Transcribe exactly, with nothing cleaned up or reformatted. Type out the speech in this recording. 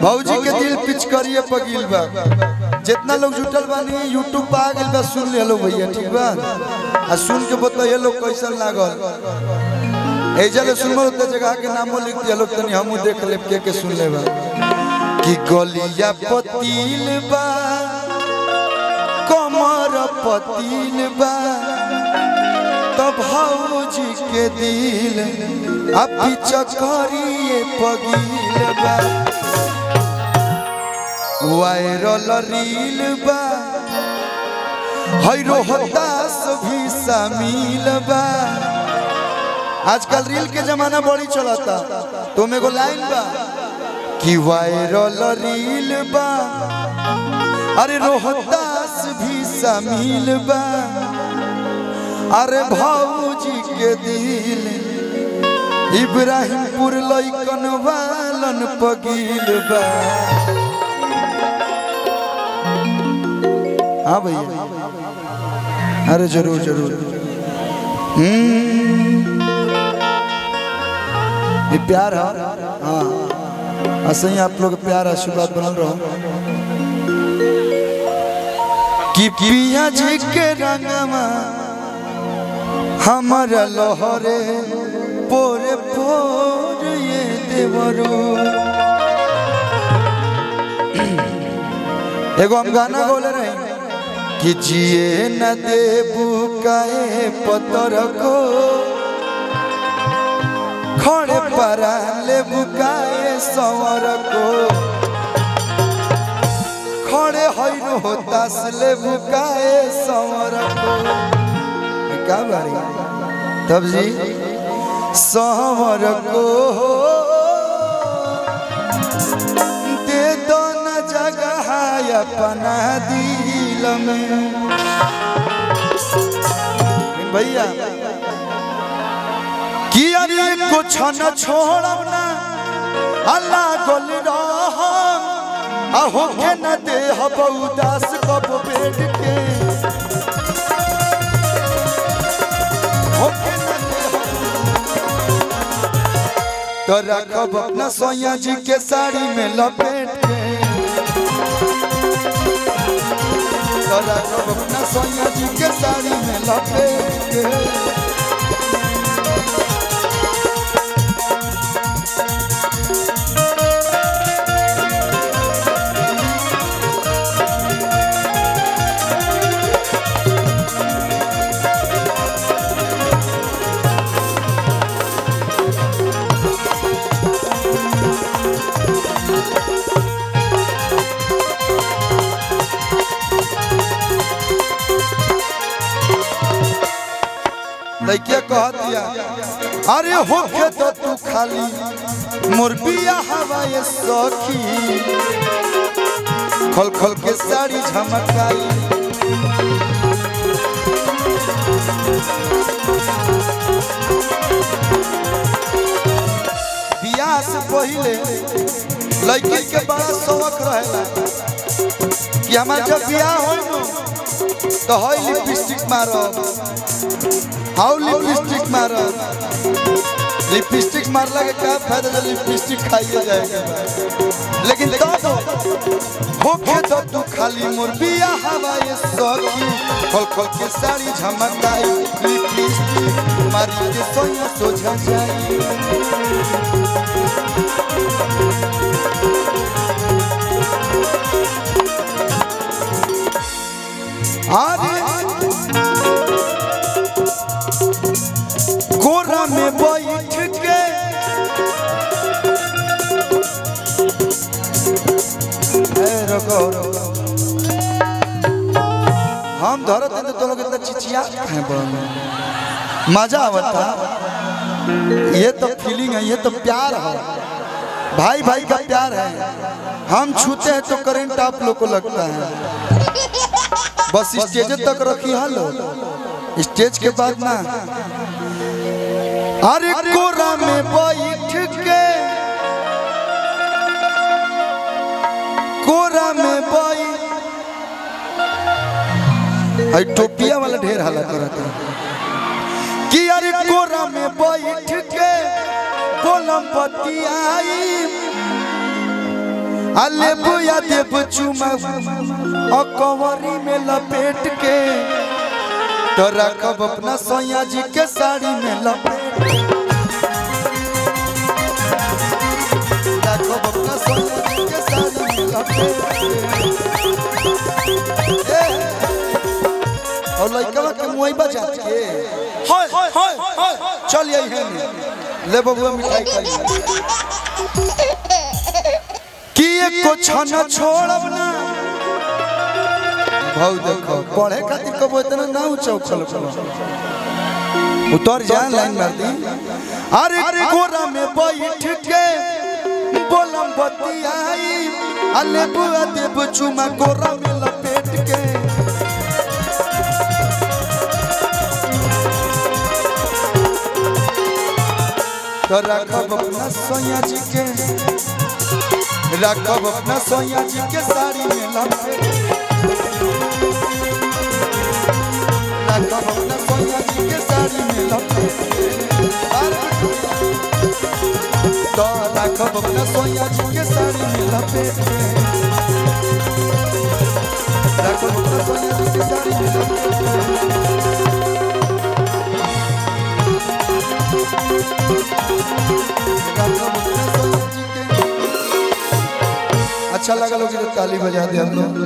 भौजी के दिल पिचकरिए पगिल बा। जितना लोग जुटल बानी यूट्यूब पे आ गइल बा, सुन ले लो भैया, ठीक बा? आ सुन के बताइए लोग कैसन लागल। एजले सुनबो त जगह के नामो लिख दिया लोग, तनी हमहू देख ले के के सुन लेबा कि गलिया पतील बा, कमर पतील बा, तब भौजी के दिल अब पिचकरिए पगिल बा। वायरल रील बा, हैरो हताश भी शामिल बा। आजकल रील के जमाना बड़ी चलता, तो मेरे को लाइन बा कि वायरल रील बा, अरे रोहतास भी शामिल बा, अरे भौजी के दिल इब्राहिमपुर लइकन वालन पगिल बा। हाँ भैया, अरे जरूर जरूर। हम्म ये प्यार है। हाँ ऐसे ही आप लोग प्यार आशीर्वाद बनल रहो कि पिया जी के रंगमा हमारा लहरे पोरे पोरे ये देवरो। एगो हम गाना बोले रहे कि जिए न देबू काए पतर को, खड़े परा ले बुकाए सवर को, खड़े हैरो होतास ले बुकाए सवर को। क्या बारी तब जी सवर को दे दो न जगह अपना दिल में। भैया कि अरे कुछ न छोड़ब ना, अल्लाह गोल रहम आहो के न दे हब उदास कब बैठ के, हो के न दे तो रखब अपना सोया जी के साड़ी में लपेट के, तो रखब अपना सोया जी के साड़ी में लपेट के। लइके कह दिया अरे होके तो तू खाली मुर्बिया हवाए सखी, खल खल के साड़ी झमकाई, बियाह से पहले लइके के बड़ा शौक रहेला कि हमार जब बियाह हो तो हई लिपस्टिक मारब, हाउ लिपस्टिक मारब, लिपस्टिक मारला के क्या फायदा जब लिपस्टिक खाइए जाएगा। लेकिन तब होके तो तू खाली मुर्बिया हवाए सखी, खल खल के साड़ी झमकाई, लिपस्टिक मारी के सोया सोझा जाई। अरे कोरा में बैठ के रखो हम धरत हैं तो लोग इतना चिचिया हैं, मजा आवता। ये तो फीलिंग है, ये तो प्यार है, भाई भाई का प्यार है। हम छूते हैं तो करंट आप लोग को लगता है। बस स्टेज तक रखी हालो, स्टेज के बाद ना। अरे कोरा में बैठ के, कोरा में बैठ, टोपिया वाला ढेर हाला करता कि अरे कोरा में बैठ के कोलम बतियाई, अले बुया देव चुमा अकवरी में लपेट के तो रखब अपना सैया जी के साड़ी में लपेट रखब अपना सैया जी के साड़ी में लपेट और लइकवा के मुई बजा के हाय हाय हाय चल यही है ले बबुआ मिठाई खाई कि एको छना छोड़ब ना भाव देखो पढ़े खातिर कबो इतना ना उछल उतर जान लाइन मार दी अरे गोरा में बैठ के बोलम बतियाई अले बुआ देव चुमा गोरा में लपेट के तो रखब अपना सैया जी के रखब अपना सैया जी के साड़ी में लपेट रखब अपना सैया जी के साड़ी में लपेट तो रखब अपना सैया जी के साड़ी में लपेट रखब अपना सैया जी के साड़ी में लपेट अच्छा लगा लोग ताली बजा दे हम लोग।